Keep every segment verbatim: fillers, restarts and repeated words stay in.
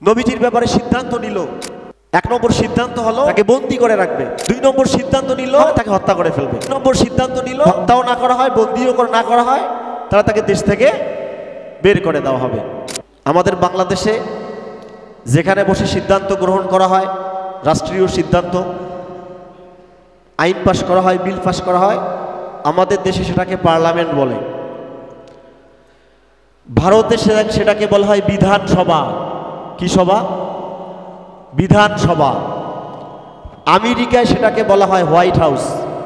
নবীজির ব্যাপারে সিদ্ধান্ত নিল। এক নম্বর সিদ্ধান্ত হলো তাকে বন্দী করে রাখবে। দুই নম্বর সিদ্ধান্ত নিল তাকে হত্যা করে ফেলবে। তিন নম্বর সিদ্ধান্ত নিল হত্যাও না করা হয়, বন্দীও না করা হয়, তারা তাকে দেশ থেকে বের করে দেওয়া হবে। আমাদের বাংলাদেশে যেখানে বসে সিদ্ধান্ত গ্রহণ করা হয়, রাষ্ট্রীয় সিদ্ধান্ত, আইন পাশ করা হয়, বিল পাশ করা হয়, আমাদের দেশে সেটাকে পার্লামেন্ট বলে। ভারতে সেটাকে বলা হয় বিধানসভা। কি সভা? বিধানসভা। আমেরিকায় সেটাকে বলা হয় হোয়াইট হাউস।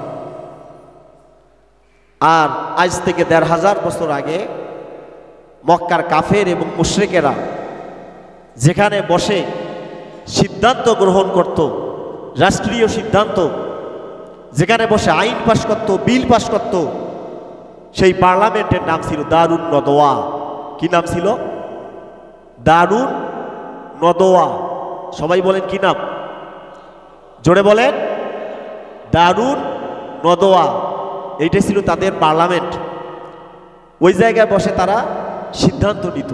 আর আজ থেকে দেড় হাজার বছর আগে মক্কার কাফের এবং মুশরিকেরা যেখানে বসে সিদ্ধান্ত গ্রহণ করত, রাষ্ট্রীয় সিদ্ধান্ত, যেখানে বসে আইন পাশ করত, বিল পাশ করত, সেই পার্লামেন্টের নাম ছিল দারুন নদওয়া। কি নাম ছিল? দারুন নদওয়া। সবাই বলেন কি নাম? জোরে বলেন। দারুন নদওয়া। এইটাই ছিল তাদের পার্লামেন্ট। ওই জায়গায় বসে তারা সিদ্ধান্ত নিত।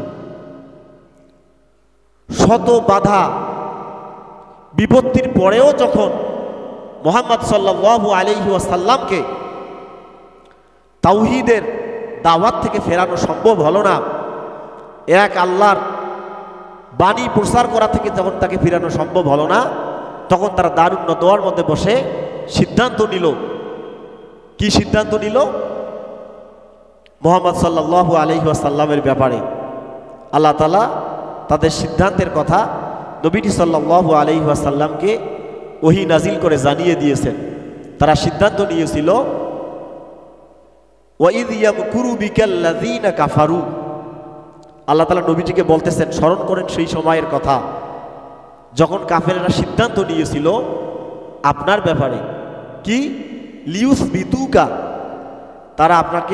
শত বাধা বিপত্তির পরেও যখন মুহাম্মদ সাল্লাল্লাহু আলাইহি ওয়াসাল্লামকে তাওহীদের দাওয়াত থেকে ফেরানো সম্ভব হলো না, এক আল্লাহর বাণী প্রচার করা থেকে যখন তাকে ফেরানো সম্ভব হলো না, তখন তারা দারুন নদওয়ার মধ্যে বসে সিদ্ধান্ত নিল। কি সিদ্ধান্ত নিল? মুহাম্মদ সাল্লাল্লাহু আলাইহি ওয়াসাল্লামের ব্যাপারে আল্লাহ তাআলা তাদের সিদ্ধান্তের কথা নবীজি সাল্লাল্লাহু আলাইহি ওয়াসাল্লামকে ওহী নাজিল করে জানিয়ে দিয়েছেন। তারা সিদ্ধান্ত নিয়েছিল ওয়াইদ ইয়ামকুরু বিকাল্লাযীনা কাফারু। আল্লাহ তাআলা নবীজিকে বলতেছেন, স্মরণ করেন সেই সময়ের কথা যখন কাফেররা সিদ্ধান্ত নিয়েছিল আপনার ব্যাপারে। কি? লিউসবিতুকা, তারা আপনাকে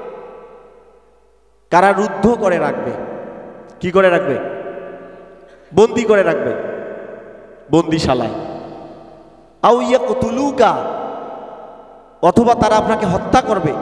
কারারুদ্ধ করে রাখবে। কি করে রাখবে? বন্দী করে রাখবে, বন্দিশালায়। আও ইয়াকতুলুকা, অথবা তারা আপনাকে হত্যা করবে,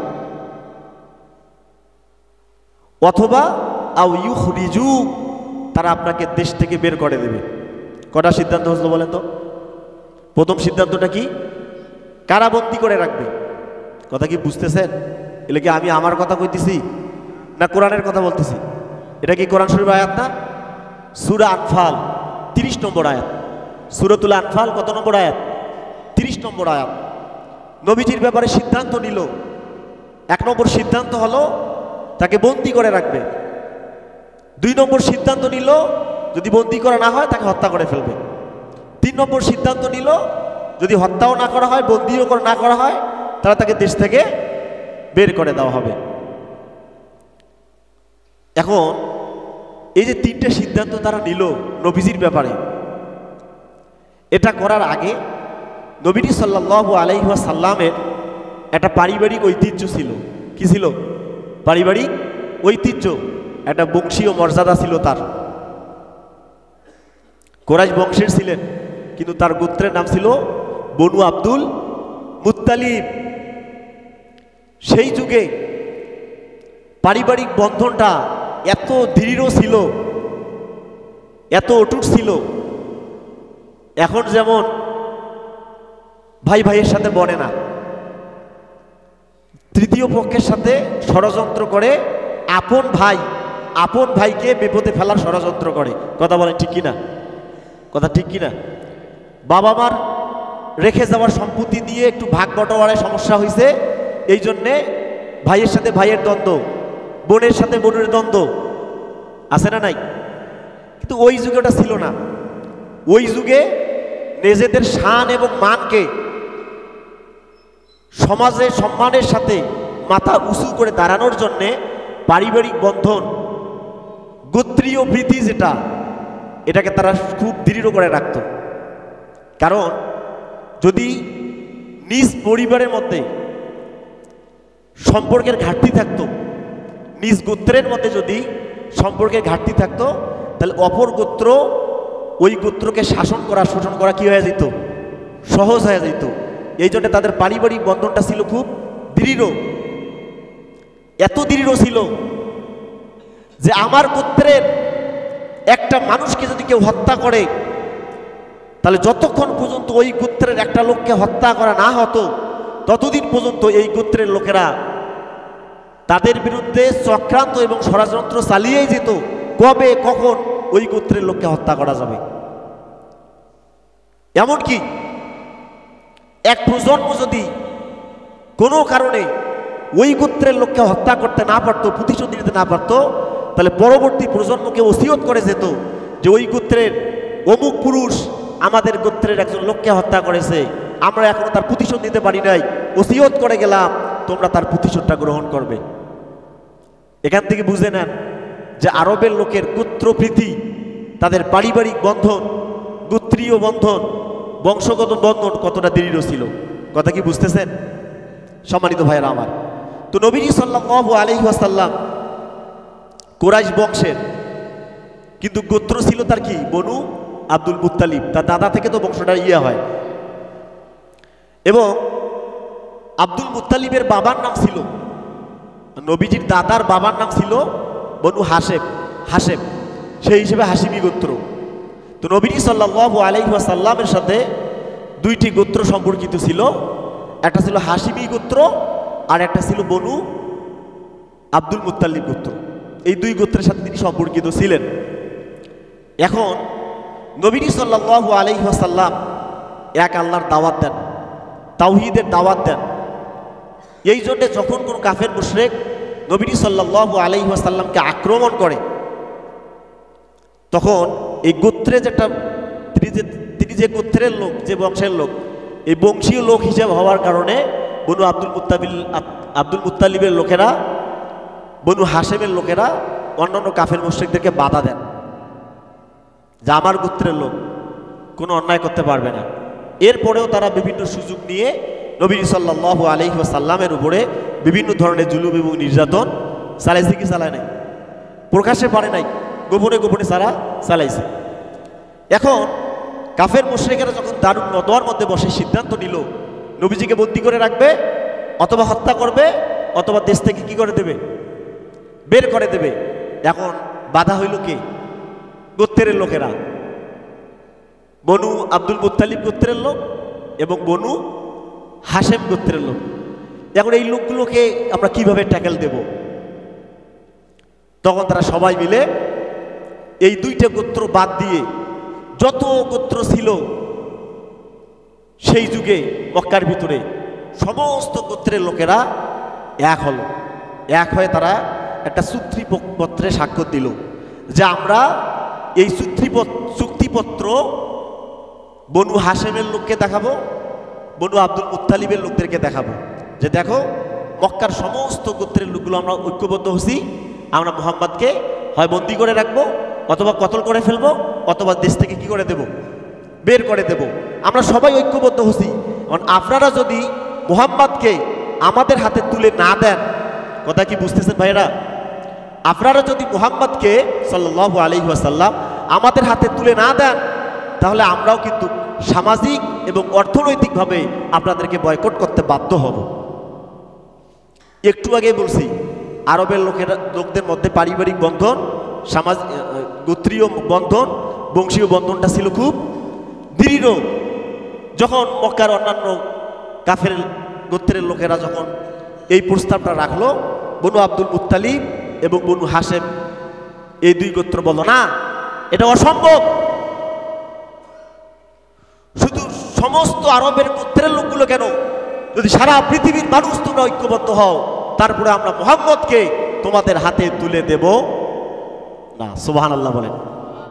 অথবা আও ইউখরিজু, তারা আপনাকে দেশ থেকে বের করে দেবে। কটা সিদ্ধান্ত হলো বলেন তো? প্রথম সিদ্ধান্তটা কি? কারাবন্দী করে রাখবে। কথা কি বুঝতেছেন? এলে কি আমি আমার কথা কইতেছি না কোরআনের কথা বলতেছি? এটা কি কোরআন শরীফ আয়াত না? সূরা আনফাল তিরিশ নম্বর আয়াত। সূরাতুল আনফাল কত নম্বর আয়াত? তিরিশ নম্বর আয়াত। নবীজির ব্যাপারে সিদ্ধান্ত নিল। এক নম্বর সিদ্ধান্ত হলো তাকে বন্দী করে রাখবে। দুই নম্বর সিদ্ধান্ত নিল যদি বন্দী করা না হয় তাকে হত্যা করে ফেলবে। তিন নম্বর সিদ্ধান্ত নিল যদি হত্যাও না করা হয়, বন্দীও না করা হয়, তারা তাকে দেশ থেকে বের করে দেওয়া হবে। এখন এই যে তিনটে সিদ্ধান্ত তারা নিল নবীজির ব্যাপারে, এটা করার আগে নবীজি সাল্লাল্লাহু আলাইহি ওয়াসাল্লামের একটা পারিবারিক ঐতিহ্য ছিল। কি ছিল? পারিবারিক ঐতিহ্য, একটা বংশীয় মর্যাদা ছিল তার। কুরাইশ বংশের ছিলেন, কিন্তু তার গোত্রের নাম ছিল বনু আব্দুল মুত্তালিব। সেই যুগে পারিবারিক বন্ধনটা এত দৃঢ় ছিল, এত অটুট ছিল। এখন যেমন ভাই ভাইয়ের সাথে বনে না, তৃতীয় পক্ষের সাথে ষড়যন্ত্র করে আপন ভাই আপন ভাইকে বিপদে ফেলার ষড়যন্ত্র করে। কথা বলেন ঠিক কিনা? কথা ঠিক কিনা? বাবা মার রেখে যাওয়ার সম্পত্তি দিয়ে একটু ভাগ বটোয়ারায় সমস্যা হয়েছে, এই জন্যে ভাইয়ের সাথে ভাইয়ের দ্বন্দ্ব, বোনের সাথে বোনের দ্বন্দ্ব, আছে না নাই? কিন্তু ওই যুগে ওটা ছিল না। ওই যুগে নিজেদের শান এবং মানকে সমাজে সম্মানের সাথে মাথা উঁচু করে দাঁড়ানোর জন্যে পারিবারিক বন্ধন, গোত্রীয় প্রীতি যেটা, এটাকে তারা খুব দৃঢ় করে রাখত। কারণ যদি নিজ পরিবারের মধ্যে সম্পর্কের ঘাটতি থাকতো, নিজ গোত্রের মধ্যে যদি সম্পর্কের ঘাটতি থাকতো, তাহলে অপর গোত্র ওই গোত্রকে শাসন করা, শোষণ করা কি হয়ে যেত? সহজ হয়ে যেত। এই জন্য তাদের পারিবারিক বন্ধনটা ছিল খুব দৃঢ়। এত দৃঢ় ছিল যে আমার গোত্রের একটা মানুষকে যদি কেউ হত্যা করে, তাহলে যতক্ষণ পর্যন্ত ওই গোত্রের একটা লোককে হত্যা করা না হতো ততদিন পর্যন্ত এই গোত্রের লোকেরা তাদের বিরুদ্ধে চক্রান্ত এবং ষড়যন্ত্র চালিয়েই যেত কবে কখন ওই গোত্রের লোককে হত্যা করা যাবে। এমনকি এক প্রজন্ম যদি কোনো কারণে ওই গোত্রের লোককে হত্যা করতে না পারতো, প্রতিশোধ নিতে না পারতো, তাহলে পরবর্তী প্রজন্মকে ওসিয়ত করে যেত যে ওই গোত্রের অমুক পুরুষ আমাদের গোত্রের একজন লোককে হত্যা করেছে, আমরা এখনো তার প্রতিশোধ নিতে পারি নাই, ওসিয়ত করে গেলাম তোমরা তার প্রতিশোধটা গ্রহণ করবে। এখান থেকে বুঝে নেন যে আরবের লোকের গোত্রপ্রীতি, তাদের পারিবারিক বন্ধন, গোত্রীয় বন্ধন, বংশগত বন্ধন কতটা দৃঢ় ছিল। কথা কি বুঝতেছেন সম্মানিত ভাইয়েরা আমার? তো নবীজি সাল্লাল্লাহু আলাইহি ওয়াসাল্লাম কুরাইশ বংশের, কিন্তু গোত্র ছিল তার কি বনু আব্দুল মুত্তালিব, তার দাদা থেকে তো বংশটা ইয়ে হয়। এবং আব্দুল মুত্তালিবের বাবার নাম ছিল, নবীজির দাদার বাবার নাম ছিল বনু হাশেম, হাশেম সেই হিসেবে হাশিমি গোত্র। তো নবীজি সাল্লাল্লাহু আলাইহি ওয়াসাল্লামের সাথে দুইটি গোত্র সম্পর্কিত ছিল, একটা ছিল হাশিমি গোত্র আর একটা ছিল বনু আব্দুল মুত্তালিব গোত্র। এই দুই গোত্রের সাথে তিনি সম্পর্কিত ছিলেন। এখন নবীজি সাল্লাল্লাহু আলাইহি ওয়াসাল্লাম এক আল্লাহর দাওয়াত দেন, তাওহীদের দাওয়াত দেন। এই জন্যে যখন কোনো কাফের মুশরিক নবীজি সাল্লাল্লাহু আলাইহি ওয়াসাল্লামকে আক্রমণ করে, তখন এই গোত্রে যেটা তিনি যে তিনি যে গোত্রের লোক, যে বংশের লোক, এই বংশীয় লোক হিসেবে হওয়ার কারণে বনু আব্দুল মুত্তালিব আব্দুল মুত্তালিবের লোকেরা, বনু হাশেমের লোকেরা অন্যান্য কাফের মুশরিকদেরকে বাধা দেন যে আমার গোত্রের লোক কোনো অন্যায় করতে পারবে না। এরপরেও তারা বিভিন্ন সুযোগ নিয়ে নবী সাল্লাল্লাহু আলাইহি ওয়াসাল্লামের উপরে বিভিন্ন ধরনের জুলুম এবং নির্যাতন চালাইছে কি চালায় নাই? প্রকাশ্যে পারে নাই, গোপনে গোপনে সারা চালাইছে। এখন কাফের মুশরিকেরা যখন দারুণ নদওয়ার মধ্যে বসে সিদ্ধান্ত নিল নবীজিকে বন্দী করে রাখবে, অথবা হত্যা করবে, অথবা দেশ থেকে কি করে দেবে, বের করে দেবে। এখন বাধা হইল কে? গোত্রের লোকেরা, বনু আব্দুল মুত্তালিব গোত্রের লোক এবং বনু হাশেম গোত্রের লোক। এখন এই লোকগুলোকে আমরা কিভাবে ট্যাকেল দেব? তখন তারা সবাই মিলে এই দুইটা গোত্র বাদ দিয়ে যত গোত্র ছিল সেই যুগে মক্কার ভিতরে সমস্ত গোত্রের লোকেরা এক হলো। এক হয়ে তারা একটা চুক্তিপত্রে স্বাক্ষর দিল যে আমরা এই চুক্তিপত্র বনু হাশেমের লোককে দেখাবো, বনু আব্দুল মুত্তালিবের লোকদেরকে দেখাবো যে দেখো মক্কার সমস্ত গোত্রের লোকগুলো আমরা ঐক্যবদ্ধ হচ্ছি, আমরা মুহাম্মদকে হয় বন্দি করে রাখবো, অথবা কতল করে ফেলবো, অথবা দেশ থেকে কি করে দেব, বের করে দেব। আমরা সবাই ঐক্যবদ্ধ হচ্ছি। কারণ আপনারা যদি মুহাম্মদকে আমাদের হাতে তুলে না দেন, কথা কি বুঝতেছেন ভাইরা? আপনারা যদি মুহাম্মদকে সাল্লাল্লাহু আলাইহি ওয়াসাল্লাম আমাদের হাতে তুলে না দেন, তাহলে আমরাও কিন্তু সামাজিক এবং অর্থনৈতিকভাবে আপনাদেরকে বয়কট করতে বাধ্য হব। একটু আগে বলছি আরবের লোকেরা লোকদের মধ্যে পারিবারিক বন্ধন, সামাজিক গোত্রীয় বন্ধন, বংশীয় বন্ধনটা ছিল খুব দৃঢ়। যখন মক্কার অন্যান্য কাফের গোত্রের লোকেরা যখন এই প্রস্তাবটা রাখলো, বনু আব্দুল মুত্তালিব এবং বনু হাশেম এই দুই গোত্র বলল না, এটা অসম্ভব। শুধু সমস্ত আরবের গোত্রের লোকগুলো কেন, যদি সারা পৃথিবীর মানুষ তোমরা ঐক্যবদ্ধ হও, তারপরে আমরা মুহাম্মদকে তোমাদের হাতে তুলে দেব না। সুবহানাল্লাহ বলেন।